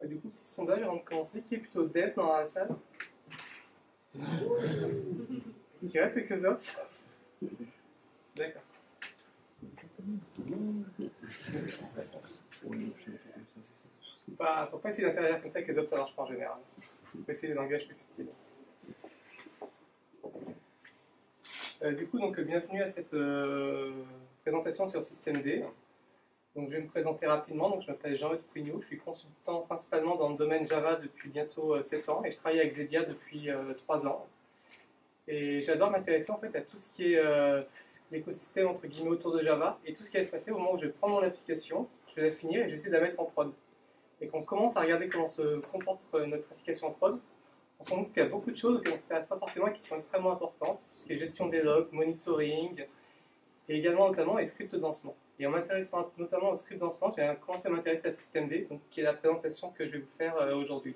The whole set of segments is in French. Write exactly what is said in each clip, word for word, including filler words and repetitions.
Du coup, petit sondage avant de commencer. Qui est plutôt dev dans la salle? Est-ce qu'il reste quelques ops? D'accord. Faut pas, faut pas essayer d'interagir comme ça avec les ops, ça marche pas en général. Faut essayer des langages plus subtils. Euh, du coup, donc, bienvenue à cette euh, présentation sur système D. Donc, je vais me présenter rapidement. Donc, je m'appelle Jean-Eudes Pouignot, je suis consultant principalement dans le domaine Java depuis bientôt euh, sept ans et je travaille avec Xebia depuis euh, trois ans. Et j'adore m'intéresser en fait à tout ce qui est euh, l'écosystème entre guillemets autour de Java et tout ce qui va se passer au moment où je vais prendre mon application, je vais la finir et je vais essayer de la mettre en prod. Et quand on commence à regarder comment se comporte notre application en prod, on se rend compte qu'il y a beaucoup de choses auxquelles on ne s'intéresse pas forcément et qui sont extrêmement importantes, tout ce qui est gestion des logs, monitoring, et également notamment les scripts de lancement. Et en m'intéressant notamment aux scripts de lancement, j'ai commencé à m'intéresser à système D, donc, qui est la présentation que je vais vous faire euh, aujourd'hui.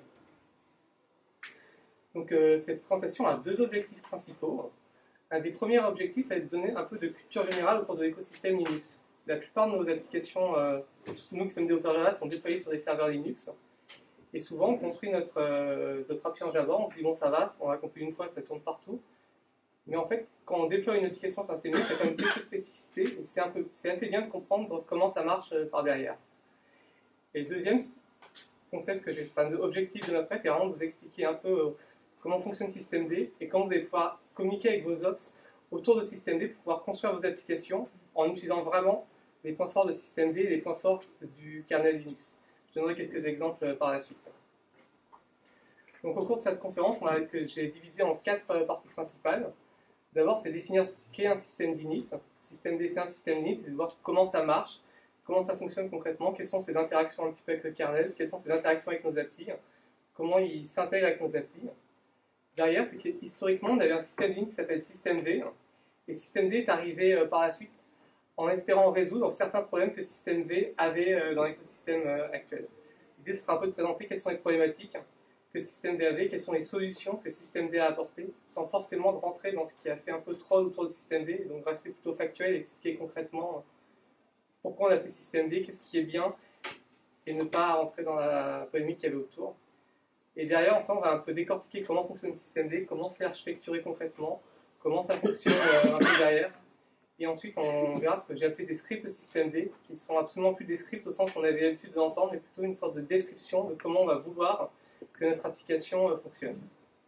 Donc euh, cette présentation a deux objectifs principaux. Un des premiers objectifs, c'est de donner un peu de culture générale autour de l'écosystème Linux. La plupart de nos applications, euh, nous qui sommes développeurs Java, sont déployées sur des serveurs Linux. Et souvent, on construit notre, euh, notre appli en Java, on se dit bon ça va, on l'a compilé une fois, ça tourne partout. Mais en fait, quand on déploie une application sur un C M S, il y a quand même quelques spécificités, et c'est un peu, c'est assez bien de comprendre comment ça marche euh, par derrière. Et le deuxième concept que j'ai, enfin, objectif de ma presse, c'est vraiment de vous expliquer un peu euh, comment fonctionne système D et comment vous allez pouvoir communiquer avec vos ops autour de système D pour pouvoir construire vos applications en utilisant vraiment les points forts de système D et les points forts du kernel Linux. Je donnerai quelques exemples par la suite. Donc au cours de cette conférence, on a, que j'ai divisé en quatre parties principales. D'abord, c'est définir ce qu'est un système d'init. Système D, c'est un système d'init, c'est de voir comment ça marche, comment ça fonctionne concrètement, quelles sont ses interactions un petit peu avec le kernel, quelles sont ses interactions avec nos applis, comment il s'intègre avec nos applis. Derrière, c'est qu'historiquement, on avait un système d'init qui s'appelle système V, et système D est arrivé euh, par la suite en espérant résoudre certains problèmes que système V avait euh, dans l'écosystème euh, actuel. L'idée, ce sera un peu de présenter quelles sont les problématiques que système D avait, quelles sont les solutions que système D a apportées, sans forcément de rentrer dans ce qui a fait un peu trop autour de système D, et donc rester plutôt factuel et expliquer concrètement pourquoi on a fait système D, qu'est-ce qui est bien, et ne pas rentrer dans la polémique qu'il y avait autour. Et derrière, enfin, on va un peu décortiquer comment fonctionne le système D, comment c'est architecturé concrètement, comment ça fonctionne euh, un peu derrière. Et ensuite, on verra ce que j'ai appelé des scripts système D, qui sont absolument plus des scripts au sens qu'on avait l'habitude de l'entendre, mais plutôt une sorte de description de comment on va vouloir que notre application euh, fonctionne.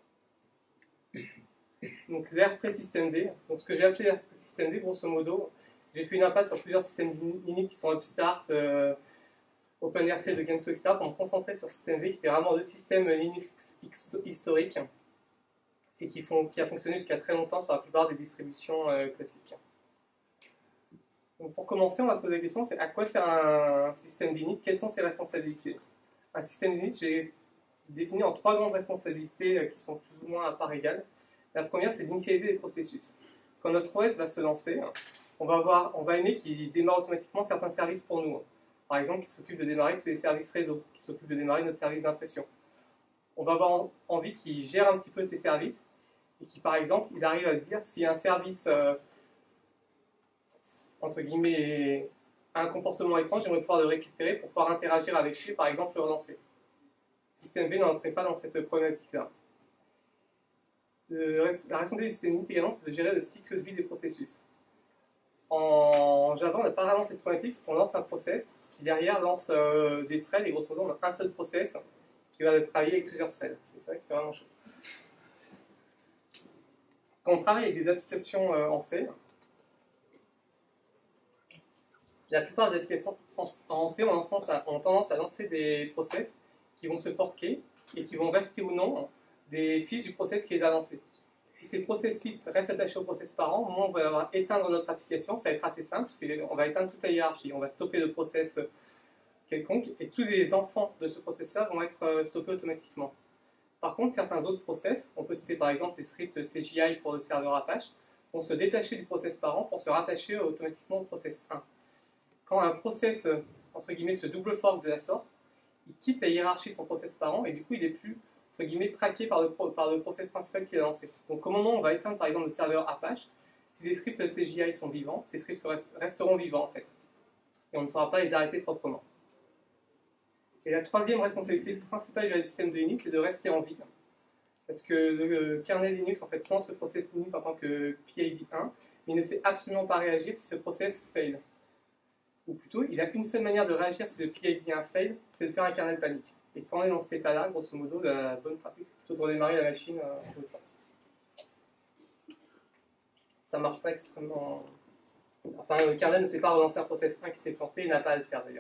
Donc l'ère pré-système D, donc ce que j'ai appelé l'ère pré-système D, grosso modo, j'ai fait une impasse sur plusieurs systèmes init qui sont Upstart, euh, OpenRC de Gentoo, et cetera, pour me concentrer sur système D, qui était vraiment le système Linux historique, et qui, font, qui a fonctionné jusqu'à très longtemps sur la plupart des distributions euh, classiques. Donc pour commencer, on va se poser la question, c'est à quoi sert un système d'init, quelles sont ses responsabilités? Un système d'init, j'ai défini en trois grandes responsabilités qui sont plus ou moins à part égale. La première, c'est d'initialiser les processus. Quand notre O S va se lancer, on va, avoir, on va aimer qu'il démarre automatiquement certains services pour nous. Par exemple, qui s'occupe de démarrer tous les services réseau, qui s'occupe de démarrer notre service d'impression. On va avoir envie qu'il gère un petit peu ces services et qui, par exemple, il arrive à dire si un service, euh, entre guillemets, a un comportement étrange, j'aimerais pouvoir le récupérer pour pouvoir interagir avec lui, par exemple, le relancer. Système V n'entrait pas dans cette problématique-là. La responsabilité du système init également, c'est de gérer le cycle de vie des processus. En Java, on n'a pas vraiment cette problématique parce qu'on lance un process qui derrière lance euh, des threads et grosso modo, on a un seul process qui va travailler avec plusieurs threads. C'est ça qui est vraiment chaud. Quand on travaille avec des applications euh, en C, la plupart des applications en C ont tendance à lancer des process qui vont se forker et qui vont rester ou non des fils du process qui les a lancés. Si ces process fils restent attachés au process parent, au moment où on va avoir éteindre notre application, ça va être assez simple, puisqu'on va éteindre toute la hiérarchie. On va stopper le process quelconque, et tous les enfants de ce process-là vont être stoppés automatiquement. Par contre, certains autres process, on peut citer par exemple les scripts C G I pour le serveur Apache, vont se détacher du process parent pour se rattacher automatiquement au process un. Quand un process, entre guillemets, se double fork de la sorte, il quitte la hiérarchie de son process parent, et du coup, il n'est plus entre guillemets, traqué par le, par le process principal qui est lancé. Donc au moment où on va éteindre par exemple le serveur Apache, si les scripts C G I sont vivants, ces scripts resteront vivants en fait. Et on ne saura pas les arrêter proprement. Et la troisième responsabilité principale du système de Linux, c'est de rester en vie. Parce que le kernel Linux, en fait, lance ce process Linux en tant que P I D un, mais il ne sait absolument pas réagir si ce process fail. Ou plutôt, il a une seule manière de réagir si le P I D un fail, c'est de faire un kernel panique. Et quand on est dans cet état-là, grosso modo, la bonne pratique, c'est plutôt de redémarrer la machine en haute force. Ça ne marche pas extrêmement... Enfin, le kernel ne sait pas relancer un process un qui s'est planté et n'a pas à le faire d'ailleurs.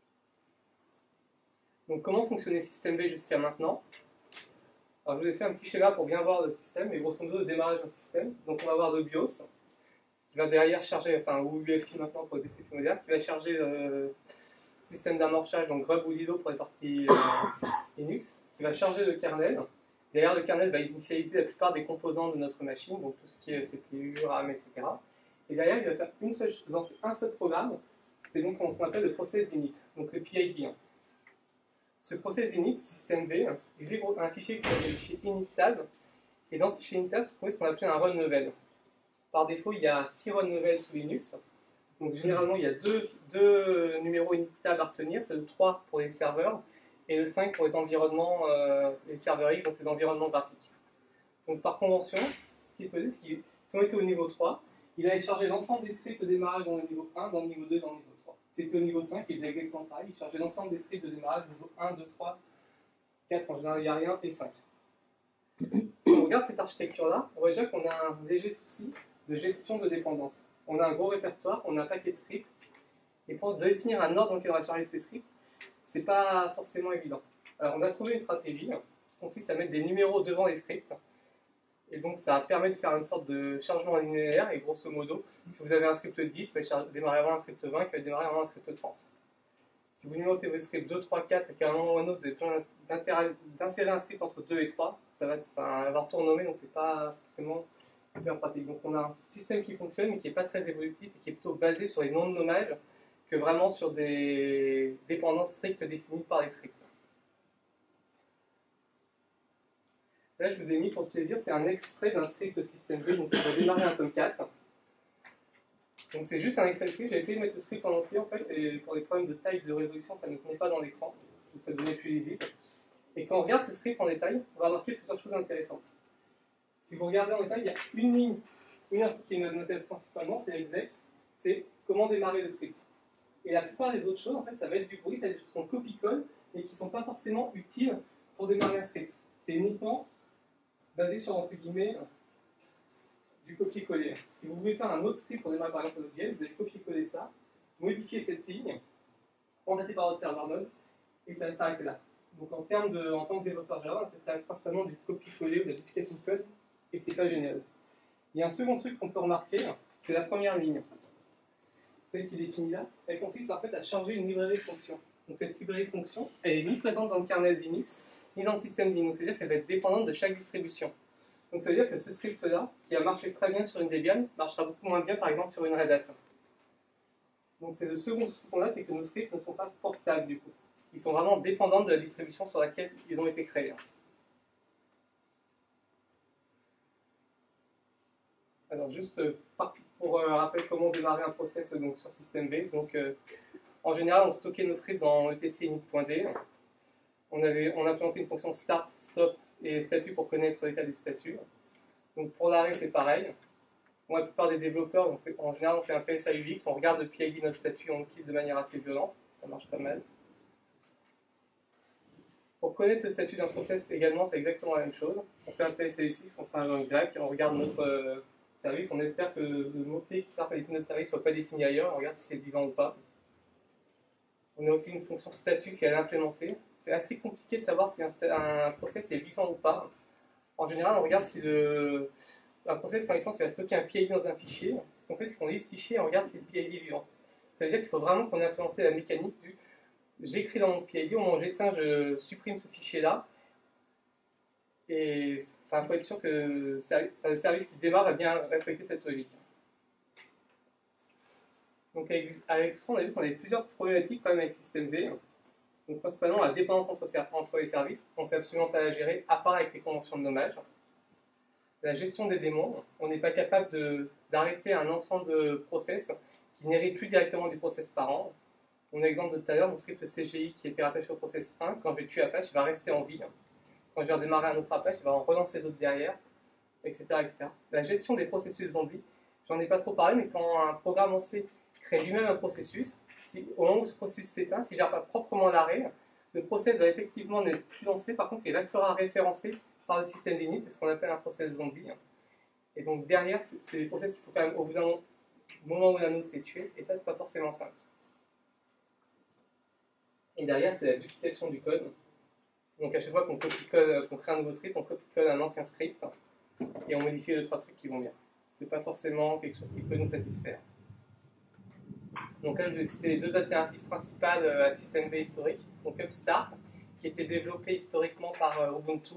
Donc, comment fonctionnait système B jusqu'à maintenant? Alors, je vous ai fait un petit schéma pour bien voir le système, mais grosso modo, le démarrage d'un système. Donc, on va avoir le BIOS, qui va derrière charger, enfin, ou U F I maintenant pour les P C plus modernes, qui va charger le système d'amorçage, donc Grub ou Lido pour les parties euh, Linux, qui va charger le kernel. Derrière, le kernel va initialiser la plupart des composants de notre machine, donc tout ce qui est C P U, RAM, et cetera. Et derrière, il va faire une seule, lancer un seul programme, c'est donc ce qu'on appelle le process d'init, donc le P I D un. Ce process init, ce système B, il livre un fichier qui s'appelle le fichier init-tab, et dans ce fichier init-tab, vous trouvez ce qu'on appelle un run level. Par défaut, il y a six run levels sous Linux, donc généralement il y a deux, deux numéros init-tab à retenir, c'est le trois pour les serveurs, et le cinq pour les environnements, euh, les serveurs X, donc les environnements graphiques. Donc par convention, ce qu'il faisait, c'est qu'ils sont été au niveau trois, il allait charger l'ensemble des scripts de démarrage dans le niveau un, dans le niveau deux, dans le niveau trois. C'était au niveau cinq, il faisait exactement pareil, il chargeait l'ensemble des scripts de démarrage, niveau un, deux, trois, quatre, en général il n'y a rien, et cinq. Quand on regarde cette architecture-là, on voit déjà qu'on a un léger souci de gestion de dépendance. On a un gros répertoire, on a un paquet de scripts, et pour définir un ordre dans lequel on va charger ces scripts, c'est pas forcément évident. Alors on a trouvé une stratégie qui consiste à mettre des numéros devant les scripts, et donc ça permet de faire une sorte de chargement linéaire, et grosso modo, si vous avez un script dix, il va démarrer avant un script vingt, qui va démarrer avant un script trente. Si vous numérotez votre script deux, trois, quatre, et qu'à un moment ou un autre, vous avez besoin d'insérer un script entre deux et trois, ça va avoir tout renommé, donc c'est pas forcément hyper pratique. Donc on a un système qui fonctionne, mais qui n'est pas très évolutif, et qui est plutôt basé sur les noms de nommage, que vraiment sur des dépendances strictes définies par les scripts. Là, je vous ai mis pour plaisir, c'est un extrait d'un script système B, donc on va démarrer un Tomcat. Donc c'est juste un extrait de script, j'ai essayé de mettre le script en entier en fait, et pour des problèmes de taille de résolution, ça ne tenait pas dans l'écran, donc ça devenait plus lisible. Et quand on regarde ce script en détail, on va remarquer plusieurs choses intéressantes. Si vous regardez en détail, il y a une ligne, une info qui m'intéresse principalement, c'est l'exec, c'est comment démarrer le script. Et la plupart des autres choses, en fait, ça va être du bruit, ça va être des choses qu'on copie-colle, et qui ne sont pas forcément utiles pour démarrer un script. C'est uniquement basé sur, entre guillemets, du copier-coller. Si vous voulez faire un autre script pour démarrer par exemple Node.js, vous allez copier-coller ça, modifier cette ligne, remplacer par votre serveur Node, et ça va s'arrêter là. Donc en termes de, en tant que développeur Java, ça va être principalement du copier-coller ou de la duplication de code, et c'est pas génial. Il y a un second truc qu'on peut remarquer, c'est la première ligne. Celle qui est définie là, elle consiste en fait à charger une librairie fonction. Donc cette librairie fonction, elle est ni présente dans le kernel Linux, ni dans le système Linux, c'est-à-dire qu'elle va être dépendante de chaque distribution. Donc ça veut dire que ce script-là, qui a marché très bien sur une Debian, marchera beaucoup moins bien par exemple sur une Red Hat. Donc c'est le second souci qu'on a, c'est que nos scripts ne sont pas portables du coup. Ils sont vraiment dépendants de la distribution sur laquelle ils ont été créés. Alors juste pour euh, rappeler comment démarrer un process donc, sur système B. Donc, euh, en général, on stockait nos scripts dans etc-init.d. On avait on a implémenté une fonction start, stop et statut pour connaître l'état du statut. Donc pour l'arrêt, c'est pareil. Pour la plupart des développeurs, on fait, en général, on fait un P S A U X, on regarde le P I D de notre statut, on le quitte de manière assez violente. Ça marche pas mal. Pour connaître le statut d'un process également, c'est exactement la même chose. On fait un P S A U X, on fait un grep, et on regarde notre euh, service. On espère que le mot-clé qui sert à définir notre service ne soit pas défini ailleurs. On regarde si c'est vivant ou pas. On a aussi une fonction statut si elle est implémentée. C'est assez compliqué de savoir si un, un process est vivant ou pas. En général, on regarde si le, un process, par exemple, il va stocker un P I D dans un fichier. Ce qu'on fait, c'est qu'on lit ce fichier et on regarde si le P I D est vivant. Ça veut dire qu'il faut vraiment qu'on ait implémenté la mécanique du j'écris dans mon P I D, au moment où j'éteins, je supprime ce fichier-là. Et il faut être sûr que le service qui démarre va bien respecter cette logique. Donc avec, avec tout ça, on a vu qu'on avait plusieurs problématiques quand même avec système B. Donc principalement la dépendance entre, entre les services, on ne sait absolument pas la gérer, à part avec les conventions de nommage. La gestion des démons, on n'est pas capable d'arrêter un ensemble de process qui n'héritent plus directement du process parent. Mon exemple de tout à l'heure, mon script C G I qui était rattaché au process un, quand je vais tuer Apache, il va rester en vie. Quand je vais redémarrer un autre Apache, il va en relancer d'autres derrière, et cetera, et cetera. La gestion des processus zombies, j'en ai pas trop parlé, mais quand un programme en C crée lui-même un processus, si, au moment où ce processus s'éteint, s'il ne gère pas proprement l'arrêt, le process va effectivement n'être plus lancé, par contre il restera référencé par le système d'init, c'est ce qu'on appelle un process zombie. Et donc derrière, c'est des process qu'il faut quand même, au bout d'un moment où un autre est tué, et ça c'est pas forcément simple. Et derrière, c'est la duplication du code. Donc à chaque fois qu'on qu'on crée un nouveau script, on copie-colle un ancien script, et on modifie deux trois trucs qui vont bien. C'est pas forcément quelque chose qui peut nous satisfaire. Donc là, je vais citer les deux alternatives principales à Systemd historique. Donc Upstart, qui était développé historiquement par euh, Ubuntu.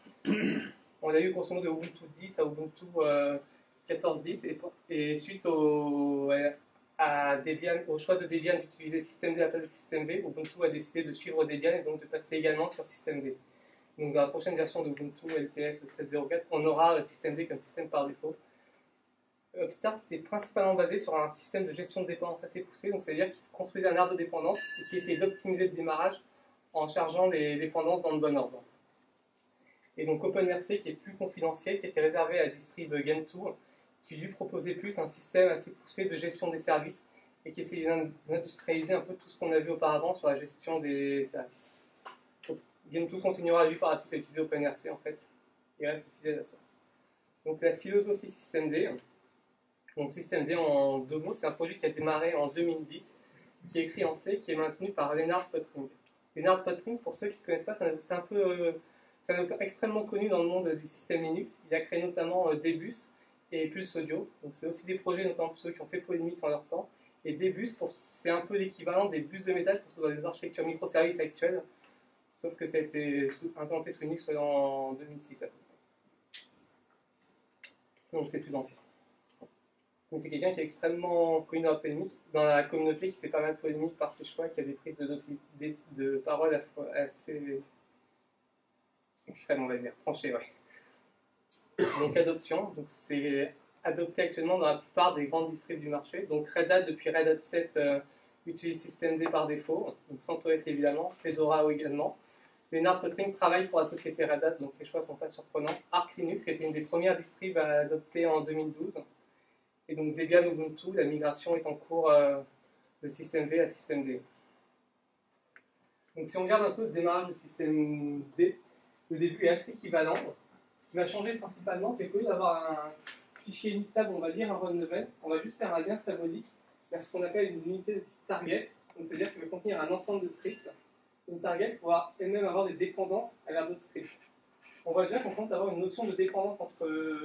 On a eu grosso modo de Ubuntu dix à Ubuntu euh, quatorze dix, et, et suite au, à Debian, au choix de Debian d'utiliser Systemd à la place de Systemd, Ubuntu a décidé de suivre Debian et donc de passer également sur Systemd. Donc dans la prochaine version d'Ubuntu L T S seize zéro quatre, on aura Systemd comme système par défaut. Upstart était principalement basé sur un système de gestion de dépendance assez poussé, donc c'est-à-dire qu'il construisait un arbre de dépendance et qui essayait d'optimiser le démarrage en chargeant les dépendances dans le bon ordre. Et donc OpenRC, qui est plus confidentiel, qui était réservé à la distrib Gentoo, qui lui proposait plus un système assez poussé de gestion des services et qui essayait d'industrialiser un peu tout ce qu'on a vu auparavant sur la gestion des services. Donc, Gentoo continuera lui par la suite à utiliser OpenRC en fait, et reste fidèle à ça. Donc la philosophie Systemd. Donc Systemd, en deux mots, c'est un projet qui a démarré en deux mille dix, qui est écrit en C, qui est maintenu par Lennart Pottring. Lennart Pottring, pour ceux qui ne connaissent pas, c'est un peu, euh, c'est un auteur extrêmement connu dans le monde du système Linux. Il a créé notamment euh, Dbus et Pulse Audio. Donc c'est aussi des projets, notamment pour ceux qui ont fait polémique en leur temps. Et Dbus, c'est un peu l'équivalent des bus de message pour ceux des architectures microservices actuelles, sauf que ça a été implanté sous Linux en deux mille six à peu près. Donc c'est plus ancien. Mais c'est quelqu'un qui est extrêmement connu dans la polémique, dans la communauté, qui fait pas mal de polémique par ses choix, qui a des prises de, de, de parole assez extrêmes, on va dire, tranchées, ouais. Donc adoption, donc c'est adopté actuellement dans la plupart des grandes distribs du marché. Donc Red Hat, depuis Red Hat sept, euh, utilise Systemd par défaut, donc CentOS évidemment, Fedora également. Lennart Pottring travaille pour la société Red Hat, donc ses choix ne sont pas surprenants. Arch Linux, qui était une des premières distribs à adopter en deux mille douze. Et donc Debian Ubuntu, la migration est en cours euh, de Systemd à Systemd. Donc si on regarde un peu le démarrage de Systemd, le début est assez équivalent. Ce qui va changer principalement, c'est qu'au lieu d'avoir un fichier inéditable, on va lire un run level, on va juste faire un lien symbolique vers ce qu'on appelle une unité de type target. Donc c'est-à-dire qu'il va contenir un ensemble de scripts. Une target pourra elle-même avoir des dépendances à vers d'autres scripts. On voit déjà qu'on commence à avoir une notion de dépendance entre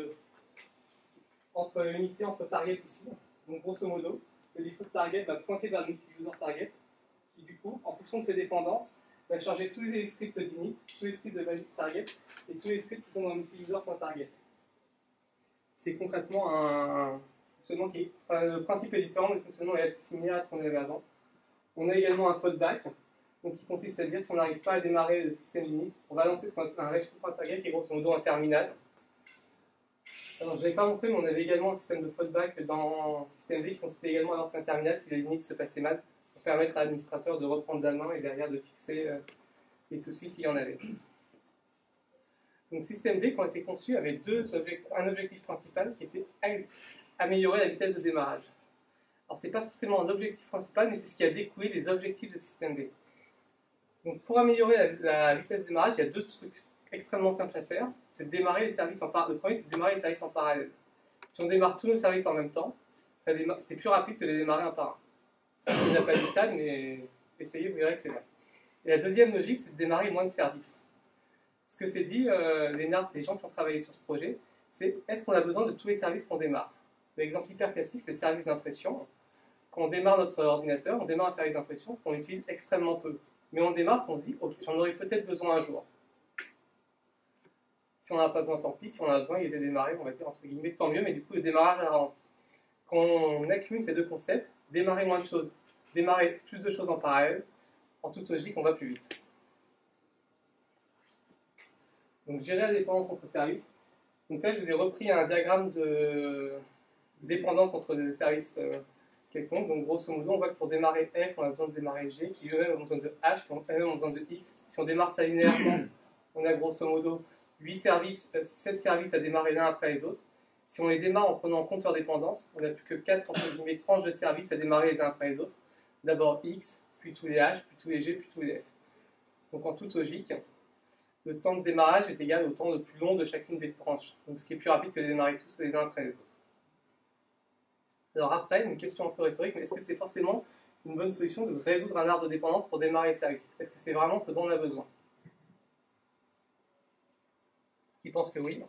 entre unités, entre target ici. Donc grosso modo, le default target va pointer vers le multi-user target, qui du coup, en fonction de ses dépendances, va charger tous les scripts d'init, tous les scripts de valid target, et tous les scripts qui sont dans multi-user.target. C'est concrètement un fonctionnement qui est... Enfin, le principe est différent, mais le fonctionnement est assez similaire à ce qu'on avait avant. On a également un fallback, donc qui consiste à dire que si on n'arrive pas à démarrer le système d'init, on va lancer ce qu'on appelle un rescue.target, qui est grosso modo un terminal. Alors, je ne l'avais pas montré, mais on avait également un système de fallback dans Systemd qui consistait également à lancer un terminal si les limites se passaient mal, pour permettre à l'administrateur de reprendre la main et derrière de fixer euh, les soucis s'il y en avait. Donc Systemd, quand été conçu, avait deux objectifs, un objectif principal qui était améliorer la vitesse de démarrage. Alors ce n'est pas forcément un objectif principal, mais c'est ce qui a découlé des objectifs de Systemd. Donc pour améliorer la, la vitesse de démarrage, il y a deux trucs extrêmement simples à faire, c'est de démarrer les services en parallèle. Le premier, c'est de démarrer les services en parallèle. Si on démarre tous nos services en même temps, c'est plus rapide que de les démarrer un par un. C'est un peu inhabituel, mais essayez, vous verrez que c'est vrai. Et la deuxième logique, c'est de démarrer moins de services. Ce que c'est dit, euh, Lennart et les gens qui ont travaillé sur ce projet, c'est est-ce qu'on a besoin de tous les services qu'on démarre? L'exemple hyper classique, c'est le service d'impression. Quand on démarre notre ordinateur, on démarre un service d'impression qu'on utilise extrêmement peu. Mais on démarre, on se dit, ok, j'en aurai peut-être besoin un jour. Si on n'en a pas besoin, tant pis. Si on en a besoin, il est démarré, on va dire entre guillemets, tant mieux, mais du coup, le démarrage a ralenti. Quand on accumule ces deux concepts, démarrer moins de choses, démarrer plus de choses en parallèle, en toute logique, on va plus vite. Donc, gérer la dépendance entre services. Donc là, je vous ai repris un diagramme de dépendance entre des services quelconque. Donc grosso modo, on voit que pour démarrer F, on a besoin de démarrer G, qui eux-mêmes ont besoin de H, qui eux-mêmes ont besoin de X. Si on démarre ça linéairement, on a grosso modo huit services, euh, sept services à démarrer l'un après les autres. Si on les démarre en prenant en compte leur dépendance, on n'a plus que quatre entre guillemets, tranches de services à démarrer les uns après les autres. D'abord X, puis tous les H, puis tous les G, puis tous les F. Donc en toute logique, le temps de démarrage est égal au temps le plus long de chacune des tranches. Donc ce qui est plus rapide que de démarrer tous les uns après les autres. Alors après, une question un peu rhétorique, mais est-ce que c'est forcément une bonne solution de résoudre un arbre de dépendance pour démarrer les services? Est-ce que c'est vraiment ce dont on a besoin? Qui pense que oui?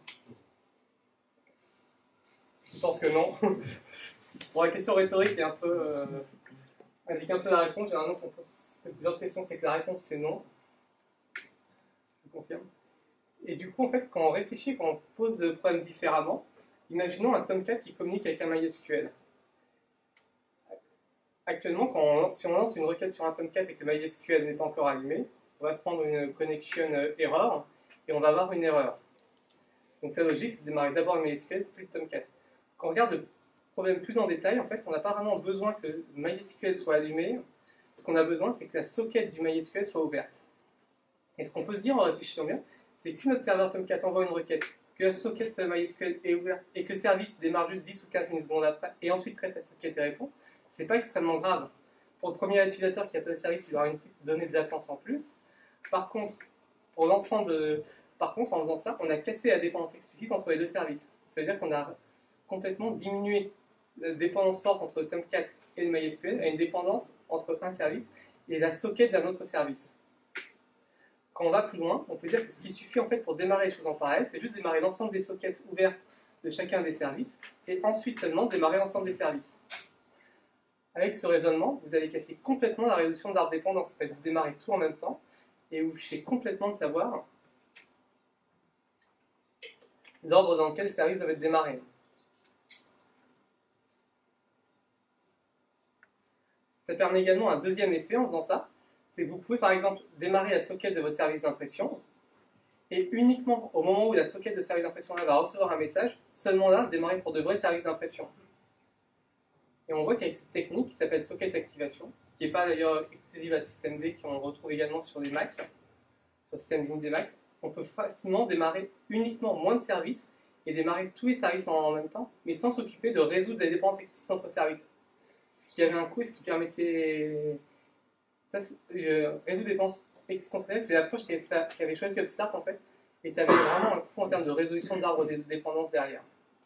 Qui pense que non? Bon, la question rhétorique est un peu... Euh, indique un peu la réponse. Généralement, quand on pose plusieurs questions, c'est que la réponse c'est non. Je confirme. Et du coup, en fait, quand on réfléchit, quand on pose le problème différemment, imaginons un Tomcat qui communique avec un MySQL. Actuellement, quand on, si on lance une requête sur un Tomcat et que le MySQL n'est pas encore allumé, on va se prendre une connection error et on va avoir une erreur. Donc la logique, c'est de démarrer d'abord le MySQL puis le Tomcat. Quand on regarde le problème plus en détail, en fait, on n'a pas vraiment besoin que le MySQL soit allumé. Ce qu'on a besoin, c'est que la socket du MySQL soit ouverte. Et ce qu'on peut se dire en réfléchissant bien, c'est que si notre serveur Tomcat envoie une requête, que la socket MySQL est ouverte et que le service démarre juste dix ou quinze millisecondes après et ensuite traite la socket et répond, c'est pas extrêmement grave. Pour le premier utilisateur qui appelle le service, il aura une petite donnée de latence en plus. Par contre, pour l'ensemble de... Par contre, en faisant ça, on a cassé la dépendance explicite entre les deux services. C'est-à-dire qu'on a complètement diminué la dépendance forte entre le Tomcat et le MySQL à une dépendance entre un service et la socket d'un autre service. Quand on va plus loin, on peut dire que ce qui suffit en fait pour démarrer les choses en parallèle, c'est juste démarrer l'ensemble des sockets ouvertes de chacun des services et ensuite seulement démarrer l'ensemble des services. Avec ce raisonnement, vous allez casser complètement la réduction de l'arbre de dépendance. En fait, vous démarrez tout en même temps et vous fichez complètement de savoir l'ordre dans lequel le service va être démarré. Ça permet également un deuxième effet en faisant ça, c'est que vous pouvez par exemple démarrer la socket de votre service d'impression et uniquement au moment où la socket de service d'impression là va recevoir un message, seulement là, démarrer pour de vrais services d'impression. Et on voit qu'avec cette technique qui s'appelle socket activation, qui n'est pas d'ailleurs exclusive à systemd, qu'on retrouve également sur les Mac, sur le système Linux des Mac, on peut facilement démarrer uniquement moins de services et démarrer tous les services en même temps, mais sans s'occuper de résoudre les dépendances explicites entre services. Ce qui avait un coût et ce qui permettait... Ça, euh, résoudre les dépendances explicites entre services, c'est l'approche qu'avait choisi Upstart en fait, et ça avait vraiment un coût en termes de résolution de l'arbre de dépendance derrière.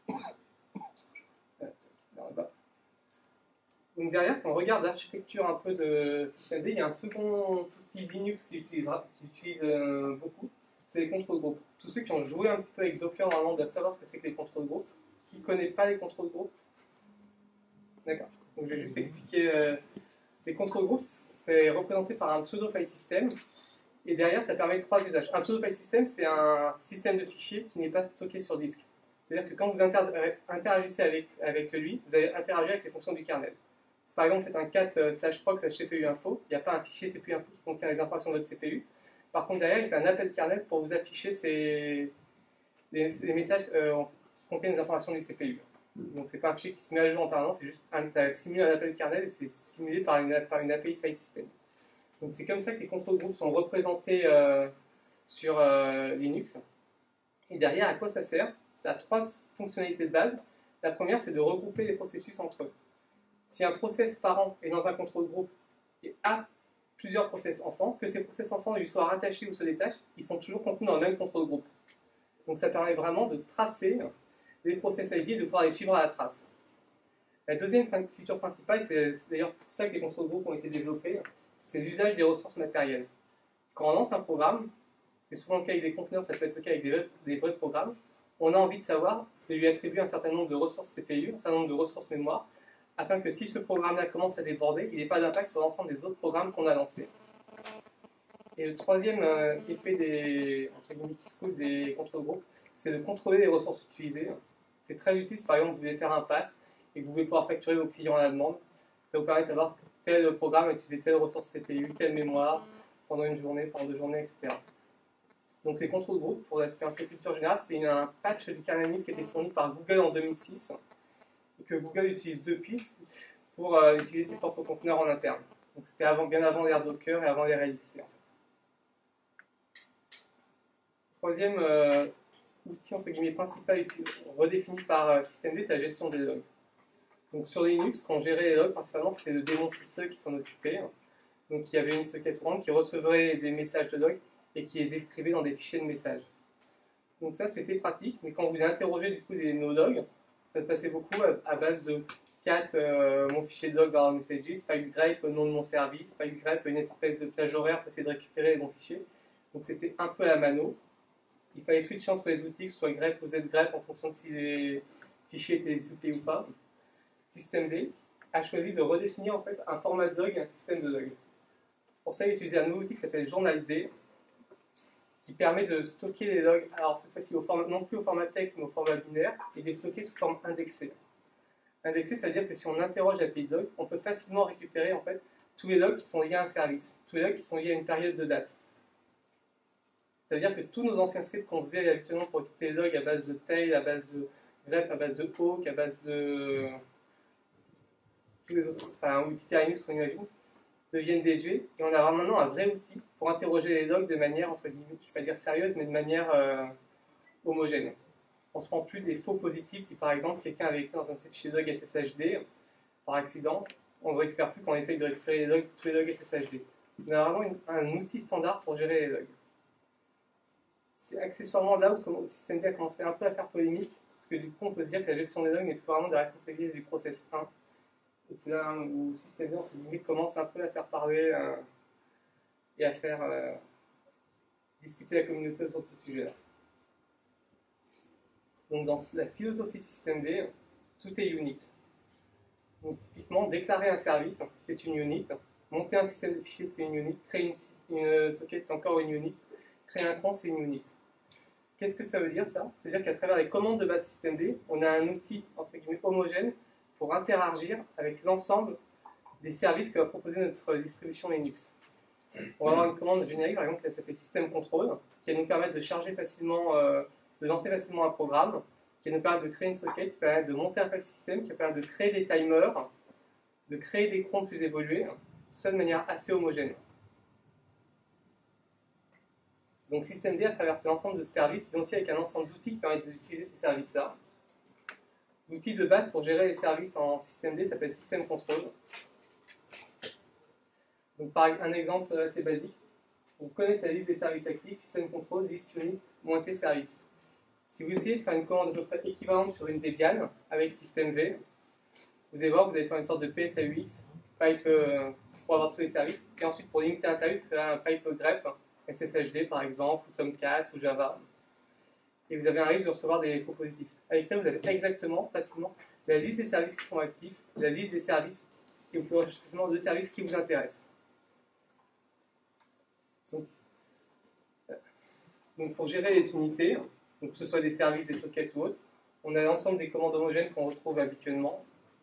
Donc derrière, quand on regarde l'architecture un peu de systemd, il y a un second outil Linux qui utilise, qui utilise euh, beaucoup, c'est les contrôles groupes. Tous ceux qui ont joué un petit peu avec Docker normalement doivent savoir ce que c'est que les contrôles groupes. Qui ne connaît pas les contrôles groupes? D'accord. Donc je vais juste expliquer. Euh, les contrôles groupes, c'est représenté par un pseudo file system, et derrière ça permet trois usages. Un pseudo file system, c'est un système de fichiers qui n'est pas stocké sur disque. C'est-à-dire que quand vous inter interagissez avec, avec lui, vous allez interagir avec les fonctions du kernel. Si par exemple vous faites un cat euh, slash proc slash C P U info, il n'y a pas un fichier C P U info qui contient les informations de votre C P U. Par contre derrière, il fait un appel kernel pour vous afficher ces, les, les messages euh, qui contiennent les informations du C P U. Donc c'est pas un fichier qui se met à jour en permanence, c'est juste un, ça simule un appel kernel et c'est simulé par une, par une A P I file system. Donc c'est comme ça que les contrôles groupes sont représentés euh, sur euh, Linux. Et derrière, à quoi ça sert? Ça a trois fonctionnalités de base. La première, c'est de regrouper les processus entre eux. Si un process parent est dans un contrôle groupe et a plusieurs process enfants, que ces process enfants lui soient rattachés ou se détachent, ils sont toujours contenus dans le même contrôle groupe. Donc ça permet vraiment de tracer les process I D et de pouvoir les suivre à la trace. La deuxième feature principale, c'est d'ailleurs pour ça que les contrôles groupes ont été développés, c'est l'usage des ressources matérielles. Quand on lance un programme, c'est souvent le cas avec des conteneurs, ça peut être le cas avec des vrais, des vrais programmes, on a envie de savoir, de lui attribuer un certain nombre de ressources C P U, un certain nombre de ressources mémoire, afin que si ce programme-là commence à déborder, il n'ait pas d'impact sur l'ensemble des autres programmes qu'on a lancés. Et le troisième euh, effet des, entre guillemets, qui se coule des contrôles groupes, c'est de contrôler les ressources utilisées. C'est très utile si par exemple vous voulez faire un pass et que vous voulez pouvoir facturer vos clients à la demande. Ça vous permet de savoir tel programme a utilisé telle ressource C P U, telle mémoire, pendant une journée, pendant deux journées, et cetera. Donc les contrôles groupes, pour l'aspect un peu culture générale, c'est un patch du kernel Linux qui a été fourni par Google en deux mille six et que Google utilise depuis pour euh, utiliser ses propres conteneurs en interne. Donc c'était avant, bien avant l'ère Docker et avant l'ère L X C. En fait. Troisième euh, outil entre guillemets principal redéfini par euh, systemd, c'est la gestion des logs. Donc sur Linux, quand on gérait les logs, principalement c'était le daemon sys qui s'en occupait. Donc il y avait une socket courante qui recevait des messages de log et qui les écrivait dans des fichiers de messages. Donc ça c'était pratique, mais quand vous voulez interroger du coup des, nos logs, ça se passait beaucoup à, à base de cat euh, mon fichier de log var messages, pipegrep nom de mon service, pipegrep une espèce de plage horaire pour essayer de récupérer les bons fichiers. Donc c'était un peu à la mano. Il fallait switcher entre les outils, que ce soit grep ou zgrep en fonction de si les fichiers étaient zippés ou pas. systemd a choisi de redéfinir en fait un format de log et un système de log. Pour ça, il a utilisé un nouveau outil qui s'appelle journald, qui permet de stocker les logs, alors cette fois-ci non plus au format texte, mais au format binaire, et de les stocker sous forme indexée. Indexé, c'est-à-dire que si on interroge l'A P I de log, on peut facilement récupérer en fait tous les logs qui sont liés à un service, tous les logs qui sont liés à une période de date. Ça veut dire que tous nos anciens scripts qu'on faisait habituellement pour écouter les logs à base de tail, à base de grep, à base de hawk, à base de tous les autres, enfin, outils Linux qu'on imagine, deviennent désuets, et on a maintenant un vrai outil pour interroger les logs de manière, entre guillemets, je ne vais pas dire sérieuse, mais de manière euh, homogène. On ne se prend plus des faux positifs si par exemple quelqu'un avait écrit dans un de ses fichiers log S S H D par accident, on ne récupère plus quand on essaye de récupérer les logs, tous les logs S S H D. On a vraiment une, un outil standard pour gérer les logs. C'est accessoirement là où le systemd a commencé un peu à faire polémique, parce que du coup on peut se dire que la gestion des logs n'est plus vraiment de la responsabilité du process un. Et c'est là où systemd entre guillemets commence un peu à faire parler euh, et à faire euh, discuter la communauté autour de ces sujets-là. Donc dans la philosophie systemd, tout est unit. Donc typiquement, déclarer un service, c'est une unit. Monter un système de fichiers, c'est une unit. Créer une, une socket, c'est encore une unit. Créer un compte, c'est une unit. Qu'est-ce que ça veut dire ça? C'est-à-dire qu'à travers les commandes de base systemd, on a un outil entre guillemets homogène pour interagir avec l'ensemble des services que va proposer notre distribution Linux. On va avoir une commande générique, par exemple, qui s'appelle system control, qui va nous permettre de charger facilement, euh, de lancer facilement un programme, qui va nous permettre de créer une socket, qui va permettre de monter un file system, qui va permettre de créer des timers, de créer des crons plus évolués, tout ça de manière assez homogène. Donc systemd, à travers l'ensemble de services, vient aussi avec un ensemble d'outils qui permettent d'utiliser ces services-là. L'outil de base pour gérer les services en systemd s'appelle system control. Donc, par un exemple assez basique, vous connaissez la liste des services actifs, system control, list unit, moins t service. Si vous essayez de faire une commande à peu près équivalente sur une Debian avec systemv, vous allez voir que vous allez faire une sorte de P S A U X, pipe euh, pour avoir tous les services, et ensuite pour limiter un service, vous faites un pipe grep, S S H D par exemple, ou Tomcat, ou Java, et vous avez un risque de recevoir des faux positifs. Avec ça, vous avez exactement, facilement, la liste des services qui sont actifs, la liste des services, et vous pouvez rechercher facilement deux services qui vous intéressent. Donc, donc pour gérer les unités, donc que ce soit des services, des sockets ou autres, on a l'ensemble des commandes homogènes qu'on retrouve habituellement.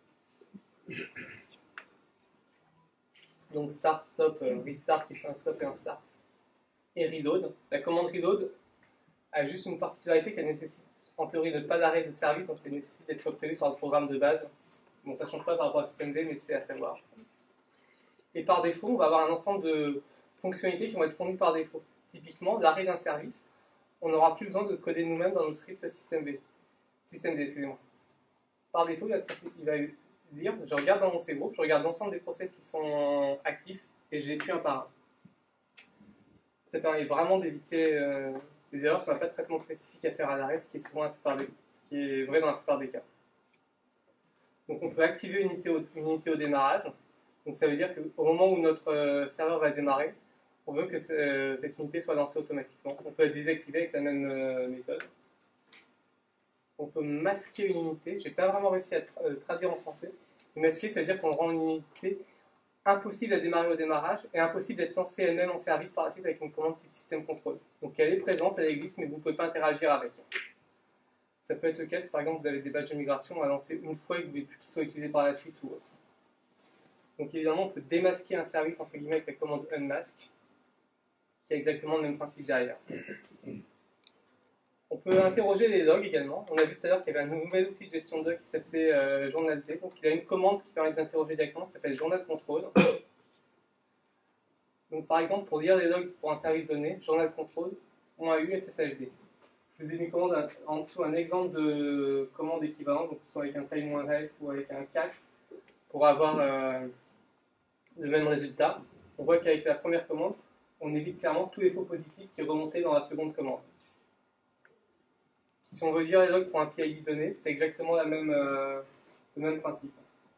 Donc start, stop, euh, restart qui fait un stop et un start. Et reload. La commande reload a juste une particularité qu'elle nécessite, en théorie, de pas d'arrêt de service, donc elle nécessite d'être prévue par le programme de base. Bon, ça ne change pas par rapport à systemd, mais c'est à savoir. Et par défaut, on va avoir un ensemble de fonctionnalités qui vont être fournies par défaut. Typiquement, l'arrêt d'un service, on n'aura plus besoin de coder nous-mêmes dans notre script systemd. systemd, excusez-moi. Par défaut, il va dire, je regarde dans mon cgroup, je regarde l'ensemble des process qui sont actifs et je les tue un par un. Ça permet vraiment d'éviter euh, des erreurs parce qu'on n'a pas de traitement spécifique à faire à l'arrêt, ce qui est souvent la plupart des, ce qui est vrai dans la plupart des cas. Donc on peut activer une unité au, une unité au démarrage. Donc ça veut dire qu'au moment où notre euh, serveur va démarrer, on veut que euh, cette unité soit lancée automatiquement. On peut la désactiver avec la même euh, méthode. On peut masquer une unité. Je n'ai pas vraiment réussi à tra euh, traduire en français. Mais masquer, ça veut dire qu'on rend une unité impossible à démarrer au démarrage et impossible d'être lancée elle-même en service par la suite avec une commande type system control. Donc elle est présente, elle existe, mais vous ne pouvez pas interagir avec. Ça peut être le cas si par exemple vous avez des badges de migration à lancer une fois et que vous ne voulez plus qu'ils soient utilisés par la suite ou autre. Donc évidemment, on peut démasquer un service entre guillemets avec la commande unmask, qui a exactement le même principe derrière. On peut interroger les logs également. On a vu tout à l'heure qu'il y avait un nouvel outil de gestion de logs qui s'appelait euh, journal D. Donc il a une commande qui permet d'interroger directement, qui s'appelle journal control. Donc par exemple, pour lire les logs pour un service donné, journal control, -u S S H D. Je vous ai mis commande en dessous un exemple de commande équivalente, donc soit avec un time-ref ou avec un cat, pour avoir euh, le même résultat. On voit qu'avec la première commande, on évite clairement tous les faux positifs qui remontaient dans la seconde commande. Si on veut lire les logs pour un P I D donné, c'est exactement la même, euh, le même principe.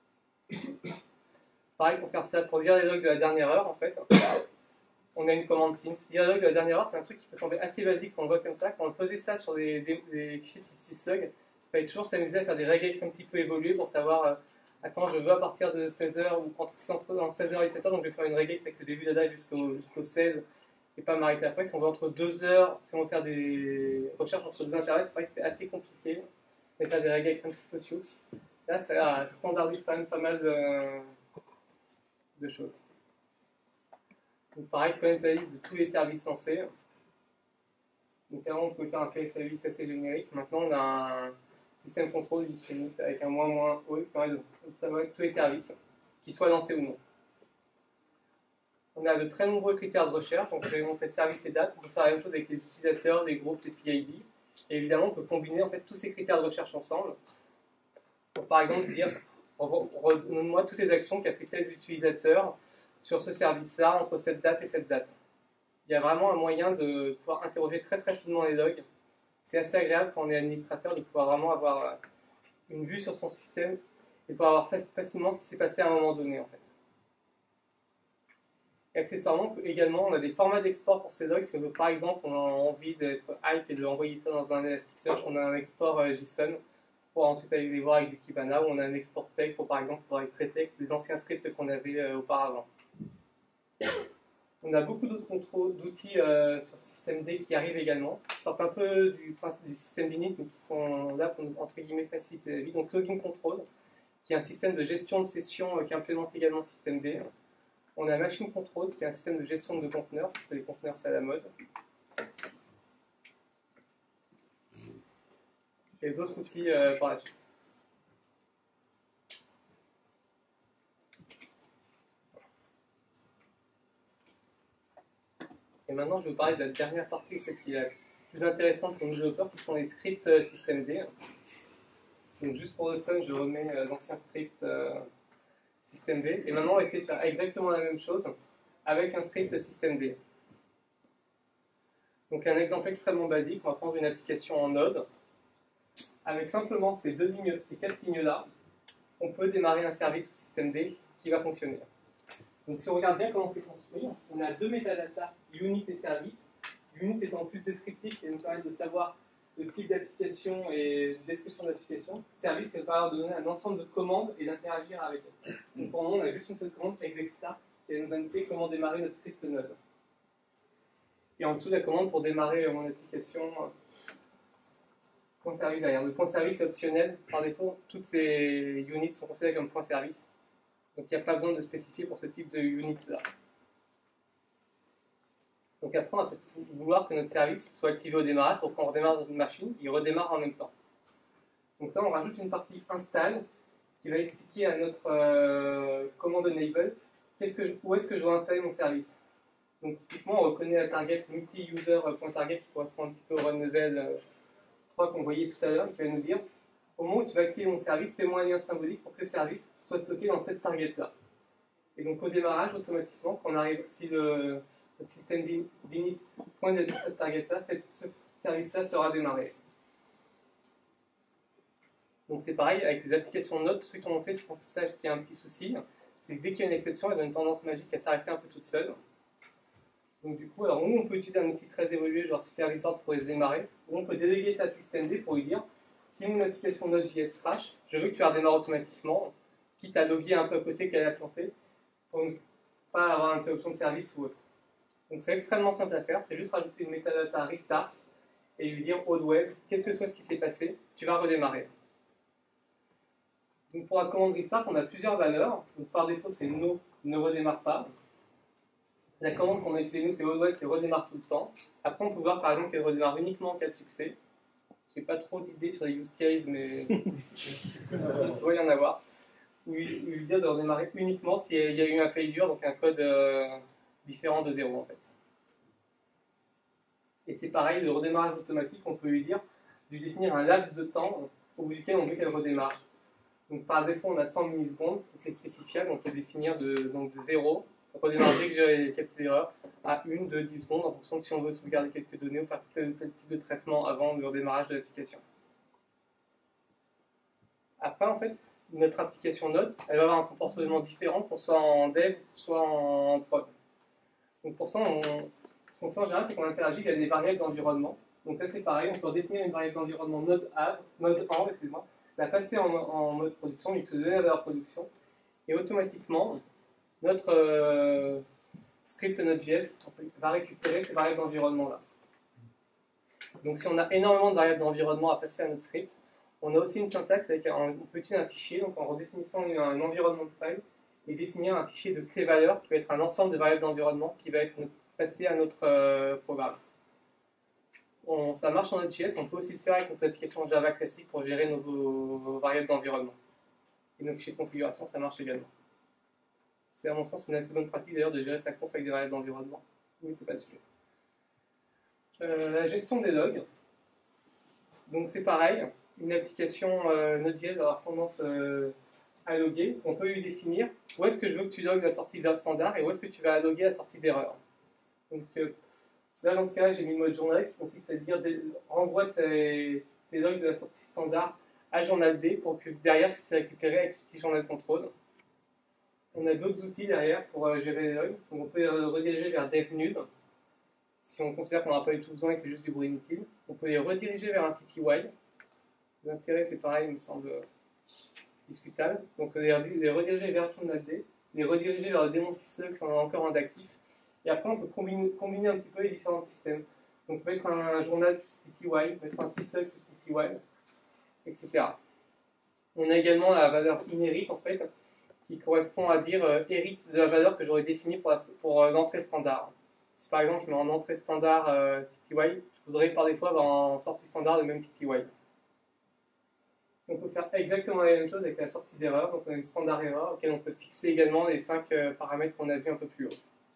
Pareil, pour faire ça, pour lire les logs de la dernière heure, en fait, on a une commande since. Lire les logs de la dernière heure, c'est un truc qui peut sembler assez basique quand on le voit comme ça. Quand on faisait ça sur des, des, des fichiers type syslog, il fallait toujours s'amuser à faire des regex un petit peu évolués pour savoir, euh, attends, je veux à partir de seize heures, ou entre, entre seize heures et sept heures, donc je vais faire une regex avec le début de la date jusqu'au jusqu'au seize, et pas m'arrêter après. Si on veut entre deux heures, si on veut faire des recherches entre deux intérêts, c'est vrai que c'était assez compliqué. On va faire des regex un petit peu sioux. Là, ça standardise quand même pas mal de, de choses. Donc pareil, connaître la liste de tous les services censés. Donc avant, on pouvait faire un P S A U X assez générique. Maintenant, on a un système contrôle distribué avec un moins moins haut qui permet de savoir tous les services, qu'ils soient lancés ou non. On a de très nombreux critères de recherche. Donc, je vais montrer service et date. On peut faire la même chose avec les utilisateurs, les groupes, les P I D. Et évidemment, on peut combiner en fait tous ces critères de recherche ensemble. Pour par exemple dire, redonne-moi toutes les actions qu'a fait tel utilisateur sur ce service-là entre cette date et cette date. Il y a vraiment un moyen de pouvoir interroger très très finement les logs. C'est assez agréable quand on est administrateur de pouvoir vraiment avoir une vue sur son système et pouvoir voir facilement ce qui s'est passé à un moment donné en fait. Et accessoirement, également, on a des formats d'export pour ces logs. Si on veut, par exemple, on a envie d'être hype et de envoyer ça dans un Elasticsearch, on a un export euh, JSON pour ensuite aller les voir avec du Kibana, ou on a un export text pour, par exemple, pouvoir les traiter avec les anciens scripts qu'on avait euh, auparavant. On a beaucoup d'autres contrôles d'outils euh, sur système D qui arrivent également, qui sortent un peu du principe du système d'init, mais qui sont là pour, entre guillemets, faciliter la vie. Donc, Login Control, qui est un système de gestion de session euh, qui implémente également système D. On a Machine Control, qui est un système de gestion de conteneurs, parce que les conteneurs, c'est à la mode. Et d'autres outils euh, par la suite. Et maintenant, je vais vous parler de la dernière partie, celle qui est la plus intéressante pour nos développeurs, qui sont les scripts euh, systemd. Donc, juste pour le fun, je remets euh, l'ancien script euh, systemd. Et maintenant, on va essayer de faire exactement la même chose avec un script systemd. Donc, un exemple extrêmement basique, on va prendre une application en Node. Avec simplement ces, deux lignes, ces quatre lignes-là, on peut démarrer un service sous systemd qui va fonctionner. Donc, si on regarde bien comment c'est construit, on a deux métadatas, unit et service. Unit étant plus descriptif et nous permet de savoir le type d'application et de description d'application. Service qui va permettre de donner un ensemble de commandes et d'interagir avec elles. Donc, pour le moment, on a juste une seule commande, execstart, qui va nous indiquer comment démarrer notre script Node. Et en dessous, la commande pour démarrer mon application point service derrière. Le point service est optionnel. Par défaut, toutes ces units sont considérées comme point service. Donc il n'y a pas besoin de spécifier pour ce type de units-là. Donc après, on va vouloir que notre service soit activé au démarrage pour qu'on redémarre notre machine, il redémarre en même temps. Donc là, on rajoute une partie install qui va expliquer à notre euh, commande enable qu'est-ce que je, où est-ce que je dois installer mon service. Donc typiquement, on reconnaît la target multi-user.target qui correspond un petit peu au run level euh, trois qu'on voyait tout à l'heure, qui va nous dire au moment où tu vas activer mon service, fais-moi un lien symbolique pour que le service soit stocké dans cette target-là. Et donc au démarrage, automatiquement, quand on arrive, si le, notre système d'init pointe sur cette target-là, ce service-là sera démarré. Donc c'est pareil, avec les applications Node, ceux qui ont fait, c'est pour ça qu'il y a un petit souci, c'est que dès qu'il y a une exception, elle a une tendance magique à s'arrêter un peu toute seule. Donc du coup, alors nous, on peut utiliser un outil très évolué, genre Supervisor, pour les démarrer, ou on peut déléguer ça à systemd pour lui dire, si mon application Node.js crash, je veux que tu la redémarres automatiquement, quitte à loguer un peu à côté qu'elle a planté, pour ne pas avoir une interruption de service ou autre. Donc c'est extrêmement simple à faire, c'est juste rajouter une metadata restart et lui dire always, quel que soit ce qui s'est passé, tu vas redémarrer. Donc pour la commande restart, on a plusieurs valeurs. Donc par défaut, c'est no, ne redémarre pas. La commande qu'on a utilisée nous, c'est always, c'est redémarre tout le temps. Après, on peut voir par exemple qu'elle redémarre uniquement en cas de succès. j'ai pas trop d'idées sur les use cases, mais il doit y en avoir. Où il lui dit de redémarrer uniquement s'il y a eu un failure, donc un code euh, différent de zéro en fait. Et c'est pareil, le redémarrage automatique, on peut lui dire de lui définir un laps de temps au bout duquel on veut qu'elle redémarre. Donc par défaut, on a cent millisecondes, et c'est spécifiable, on peut définir de, donc de zéro, on redémarre dès que j'ai capté l'erreur, à une, deux, dix secondes, en fonction de si on veut sauvegarder quelques données ou faire tel ou tel type de traitement avant le redémarrage de l'application. Après, en fait, notre application Node, elle va avoir un comportement différent, qu'on soit en dev, soit en prod. Donc pour ça, on, ce qu'on fait en général, c'est qu'on interagit via des variables d'environnement. Donc là, c'est pareil, on peut définir une variable d'environnement Node un, Node un, excusez-moi, la passer en, en mode production, lui donner la valeur production, et automatiquement, notre euh, script Node.js va récupérer ces variables d'environnement-là. Donc si on a énormément de variables d'environnement à passer à notre script, on a aussi une syntaxe avec un, on peut utiliser un fichier, donc en redéfinissant un environnement de file, et définir un fichier de clé valeur qui va être un ensemble de variables d'environnement qui va être passé à notre euh, programme. On, ça marche en Node.js, on peut aussi le faire avec notre application Java classique pour gérer nos, nos variables d'environnement. Et nos fichiers de configuration, ça marche également. C'est à mon sens une assez bonne pratique d'ailleurs de gérer sa conf avec des variables d'environnement. Oui, c'est pas le sujet. Euh, la gestion des logs. Donc c'est pareil, une application euh, Node.js va avoir tendance euh, à loguer. On peut lui définir où est-ce que je veux que tu logues la sortie d'erreur standard et où est-ce que tu vas loguer la sortie d'erreur. Donc euh, là, dans ce cas-là, j'ai mis le mode journal qui consiste à dire des, renvoie tes, tes logs de la sortie standard à journal D pour que derrière tu puisses les récupérer avec l'outil journal control. On a d'autres outils derrière pour euh, gérer les logs. Donc on peut les rediriger vers devnud. Si on considère qu'on n'aura pas eu tout besoin et que c'est juste du bruit inutile, on peut les rediriger vers un T T Y. L'intérêt, c'est pareil, il me semble discutable. Donc les, les rediriger vers journal D, les rediriger vers le démon syslog si on a encore un d'actif. Et après, on peut combiner, combiner un petit peu les différents systèmes. Donc, on peut mettre un journal plus T T Y, mettre un syslog plus T T Y, et cetera. On a également la valeur inherit, en fait, qui correspond à dire euh, hérite de la valeur que j'aurais définie pour, pour euh, l'entrée standard. Si par exemple, je mets en entrée standard euh, T T Y, je voudrais par défaut avoir en sortie standard le même T T Y. On peut faire exactement la même chose avec la sortie d'erreur. Donc, on a une standard erreur auquel on peut fixer également les cinq euh, paramètres qu'on a vus un peu plus haut.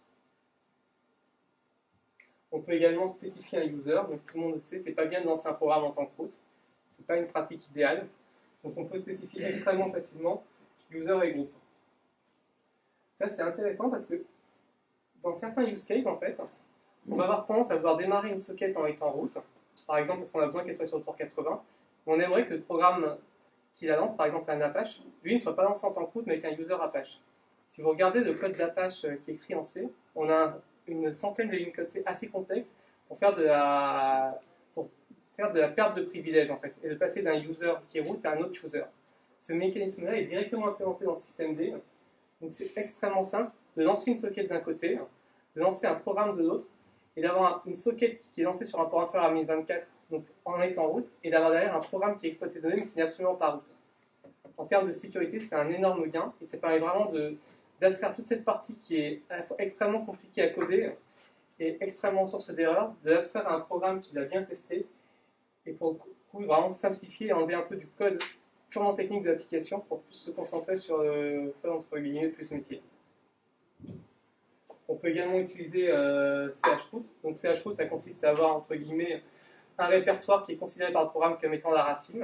On peut également spécifier un user, donc tout le monde le sait, c'est pas bien de lancer un programme en tant que route, c'est pas une pratique idéale, donc on peut spécifier extrêmement facilement user et groupe. Ça c'est intéressant parce que dans certains use cases en fait, on va avoir tendance à vouloir démarrer une socket en étant route, par exemple parce qu'on a besoin qu'elle soit sur le port quatre-vingts, on aimerait que le programme qui la lance, par exemple un Apache, lui ne soit pas lancé en tant que route mais avec un user Apache. Si vous regardez le code d'Apache qui est écrit en C, on a un une centaine de lignes code C assez complexes pour faire de la pour faire de la perte de privilèges en fait et de passer d'un user qui est root à un autre user. Ce mécanisme-là est directement implémenté dans le système D, donc c'est extrêmement simple de lancer une socket d'un côté, de lancer un programme de l'autre et d'avoir une socket qui est lancée sur un port inférieur à mille vingt-quatre donc en étant root et d'avoir derrière un programme qui exploite les données mais qui n'est absolument pas root. En termes de sécurité, c'est un énorme gain et ça permet vraiment de d'abstraire toute cette partie qui est à la fois extrêmement compliquée à coder et extrêmement source d'erreur, de l'abstraire à un programme qui l'a bien testé et pour le coup vraiment simplifier et enlever un peu du code purement technique de l'application pour plus se concentrer sur le code entre guillemets plus métier. On peut également utiliser euh, chroot. Donc chroot, ça consiste à avoir entre guillemets un répertoire qui est considéré par le programme comme étant la racine.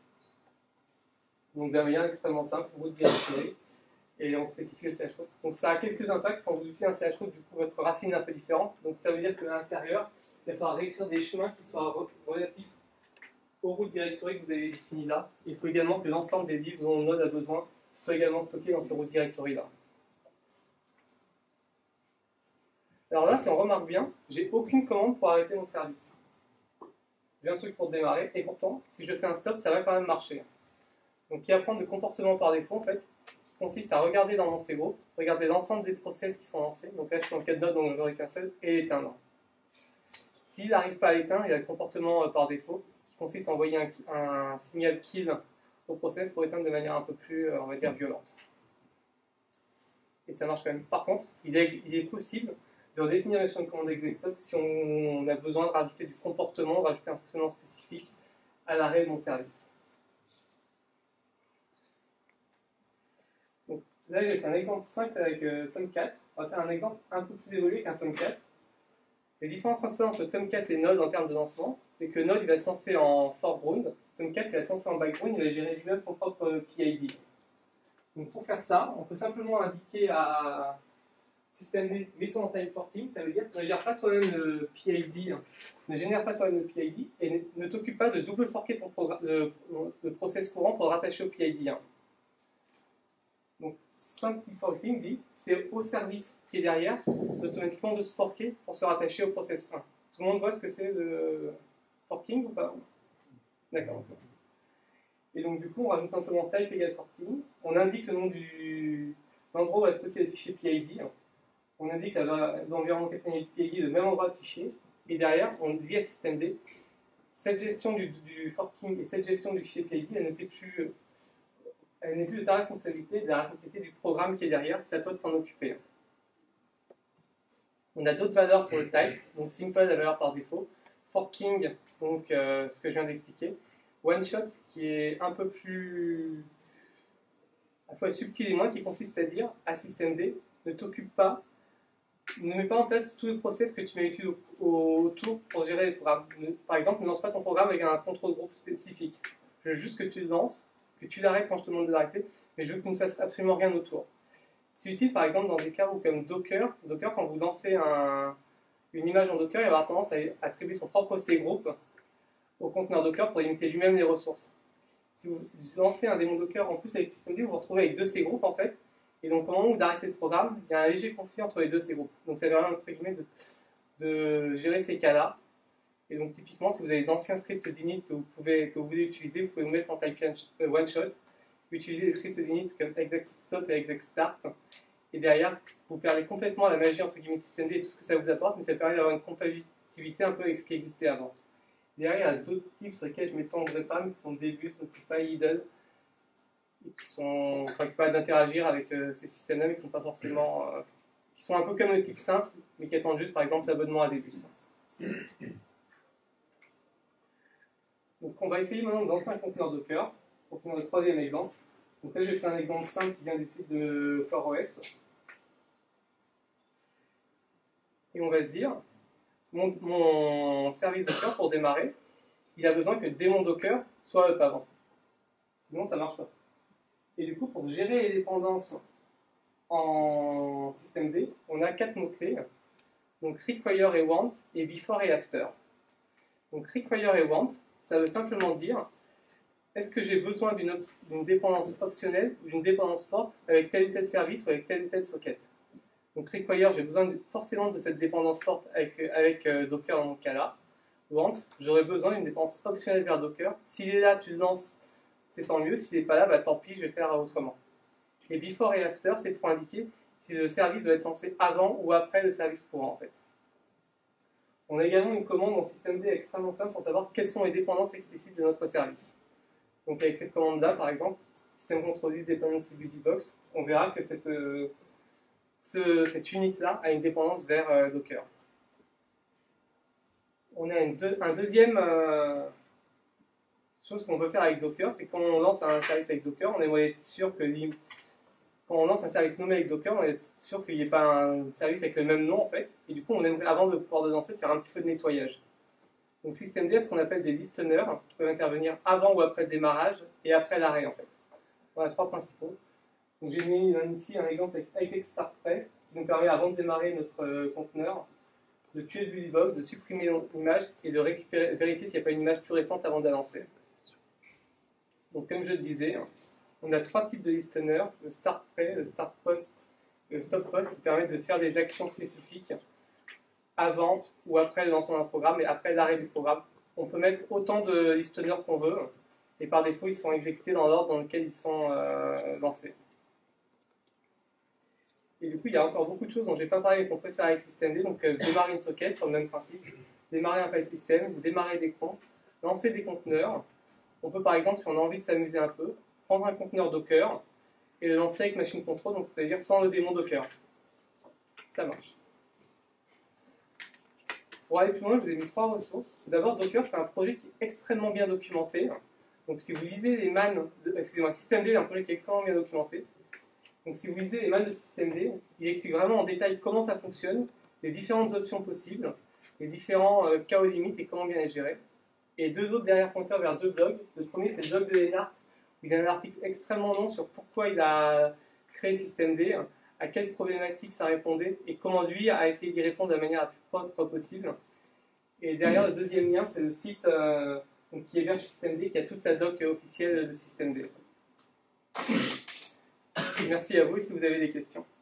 Donc d'un moyen extrêmement simple, root directory. Et on spécifie le chroot. Donc ça a quelques impacts quand vous utilisez un chroot, du coup votre racine est un peu différente. Donc ça veut dire qu'à l'intérieur, il va falloir réécrire des chemins qui soient relatifs au root directory que vous avez défini là. Il faut également que l'ensemble des livres dont Node a besoin soient également stockés dans ce root directory là. Alors là, si on remarque bien, j'ai aucune commande pour arrêter mon service. J'ai un truc pour démarrer, et pourtant, si je fais un stop, ça va quand même marcher. Donc il y a apprendre de comportement par défaut en fait, consiste à regarder dans mon C group, regarder l'ensemble des process qui sont lancés, donc là je suis dans le cas de Node, donc j'aurai qu'un seul, et l'éteindre. S'il n'arrive pas à l'éteindre, il y a le comportement par défaut, qui consiste à envoyer un, un signal kill au process pour éteindre de manière un peu plus, on va dire, violente. Et ça marche quand même. Par contre, il est, il est possible de redéfinir sur une commande execstop si on, on a besoin de rajouter du comportement, de rajouter un fonctionnement spécifique à l'arrêt de mon service. Donc, là, j'ai fait un exemple simple avec euh, Tomcat. On va faire un exemple un peu plus évolué qu'un Tomcat. Les différences principales entre Tomcat et Node en termes de lancement, c'est que Node il va se lancer en foreground, Tomcat il va se lancer en background, il va gérer lui-même son propre P I D. Donc pour faire ça, on peut simplement indiquer à systemd, mettons en time forking, ça veut dire ne gère pas toi-même le P I D, hein, ne génère pas toi-même le P I D et ne, ne t'occupe pas de double forker ton programme, le, le process courant pour le rattacher au P I D un. Donc time forking dit c'est au service qui est derrière automatiquement de se forker pour se rattacher au process un. Tout le monde voit ce que c'est le forking ou pas? D'accord. Et donc du coup on rajoute simplement type égale forking, on indique le nom du l'endroit où va stocker le fichier P I D, on indique l'environnement catégorie P I D, le même endroit de fichier, et derrière on dit à systemd, cette gestion du, du forking et cette gestion du fichier P I D, elle n'était plus, elle n'est plus de ta responsabilité, de la responsabilité du programme qui est derrière, c'est à toi de t'en occuper. On a d'autres valeurs pour le type, donc simple la valeur par défaut, forking, donc euh, ce que je viens d'expliquer, one shot qui est un peu plus à la fois subtil et moins, qui consiste à dire à systemd, ne t'occupe pas, ne mets pas en place tout le process que tu mets autour pour gérer les programmes. Par exemple, ne lance pas ton programme avec un contrôle groupe spécifique. Je veux juste que tu le lances, que tu l'arrêtes quand je te demande de l'arrêter, mais je veux que tu ne fasses absolument rien autour. C'est utile par exemple dans des cas où comme Docker, Docker quand vous lancez un, une image en Docker, il va avoir tendance à attribuer son propre C-group au conteneur Docker pour limiter lui-même les ressources. Si vous lancez un démon Docker en plus avec systemd, vous vous retrouvez avec deux C-groupes en fait, et donc au moment où d'arrêter le programme, il y a un léger conflit entre les deux C-groupes. Donc ça permet entre guillemets de, de gérer ces cas-là. Et donc typiquement, si vous avez d'anciens scripts d'init que vous pouvez, que vous voulez utiliser, vous pouvez vous mettre en type one shot, utiliser des scripts d'init comme execstop et execstart, et derrière, vous perdez complètement la magie entre guillemets systemd et tout ce que ça vous apporte, mais ça permet d'avoir une compatibilité un peu avec ce qui existait avant. Derrière, il y a d'autres types sur lesquels je ne m'étendrai pas, mais qui sont Debus, Notify, Idle, et qui sont enfin, qui permettent d'interagir avec euh, ces systèmes-là, mais qui sont pas forcément, euh, qui sont un peu comme le type simple, mais qui attendent juste, par exemple, l'abonnement à Debus. Donc, on va essayer maintenant de lancer un conteneur Docker pour faire le troisième exemple. Donc là, j'ai pris un exemple simple qui vient du site de CoreOS. Et on va se dire, mon, mon service Docker, pour démarrer, il a besoin que le démon Docker soit up avant. Sinon, ça ne marche pas. Et du coup, pour gérer les dépendances en systemd, on a quatre mots-clés. Donc, require et want, et before et after. Donc, require et want, ça veut simplement dire est-ce que j'ai besoin d'une dépendance optionnelle ou d'une dépendance forte avec tel ou tel service ou avec tel ou tel socket. Donc require, j'ai besoin de, forcément de cette dépendance forte avec, avec euh, Docker dans mon cas-là. Want, j'aurais besoin d'une dépendance optionnelle vers Docker. S'il est là, tu le lances, c'est tant mieux. S'il n'est pas là, bah, tant pis, je vais faire autrement. Et before et after, c'est pour indiquer si le service doit être lancé avant ou après le service courant en fait. On a également une commande en systemd extrêmement simple pour savoir quelles sont les dépendances explicites de notre service. Donc avec cette commande-là, par exemple, systemd-control list dependency busybox, on verra que cette, euh, ce, cette unité-là a une dépendance vers euh, Docker. On a une deux, un deuxième euh, chose qu'on peut faire avec Docker, c'est quand on lance un service avec Docker, on aimerait être sûr que quand on lance un service nommé avec Docker, on est sûr qu'il n'y ait pas un service avec le même nom en fait, et du coup on aimerait avant de pouvoir le lancer faire un petit peu de nettoyage. Donc systemd a ce qu'on appelle des listeners qui peuvent intervenir avant ou après le démarrage et après l'arrêt en fait. On a trois principaux. Donc j'ai mis ici un exemple avec execstart-prêt qui nous permet avant de démarrer notre euh, conteneur de tuer le busybox, de supprimer l'image et de récupérer, vérifier s'il n'y a pas une image plus récente avant de la lancer. Donc comme je le disais, on a trois types de listeners, le start-prêt, le start-post et le stop-post qui permettent de faire des actions spécifiques avant ou après le lancement d'un programme et après l'arrêt du programme. On peut mettre autant de listeners qu'on veut et par défaut ils sont exécutés dans l'ordre dans lequel ils sont euh, lancés. Et du coup il y a encore beaucoup de choses dont je n'ai pas parlé et qu'on peut faire avec systemd, donc euh, démarrer une socket sur le même principe, démarrer un file system, démarrer des comptes, lancer des conteneurs. On peut par exemple, si on a envie de s'amuser un peu, prendre un conteneur Docker et le lancer avec machine control, donc c'est-à-dire sans le démon Docker. Ça marche. Pour aller plus loin, je vous ai mis trois ressources. Tout d'abord, Docker, c'est un projet qui est extrêmement bien documenté. Donc si vous lisez les man, de, excusez-moi, systemd est un projet qui est extrêmement bien documenté. Donc si vous lisez les man de systemd, il explique vraiment en détail comment ça fonctionne, les différentes options possibles, les différents euh, cas aux limites et comment bien les gérer. Et deux autres derrière pointeurs vers deux blogs. Le premier, c'est le blog de Lennart, où il y a un article extrêmement long sur pourquoi il a créé systemd, à quelles problématiques ça répondait, et comment lui a essayé d'y répondre de la manière la plus propre possible. Et derrière, le deuxième lien, c'est le site euh, donc, qui héberge systemd, qui a toute la doc officielle de systemd. Merci à vous, si vous avez des questions.